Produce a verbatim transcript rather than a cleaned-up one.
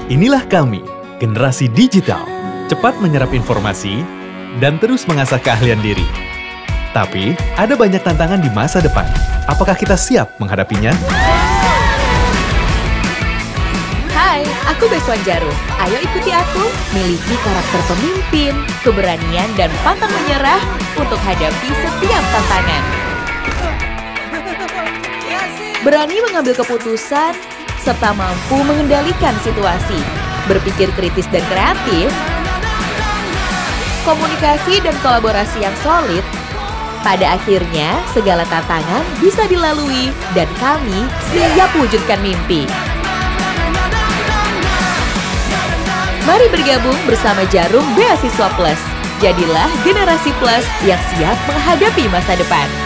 Inilah kami, generasi digital, cepat menyerap informasi dan terus mengasah keahlian diri. Tapi, ada banyak tantangan di masa depan. Apakah kita siap menghadapinya? Hai, aku Beswan Jarum. Ayo ikuti aku, miliki karakter pemimpin, keberanian dan pantang menyerah untuk hadapi setiap tantangan. Berani mengambil keputusan, serta mampu mengendalikan situasi, berpikir kritis dan kreatif, komunikasi dan kolaborasi yang solid. Pada akhirnya, segala tantangan bisa dilalui dan kami siap wujudkan mimpi. Mari bergabung bersama Jarum Beasiswa Plus. Jadilah generasi plus yang siap menghadapi masa depan.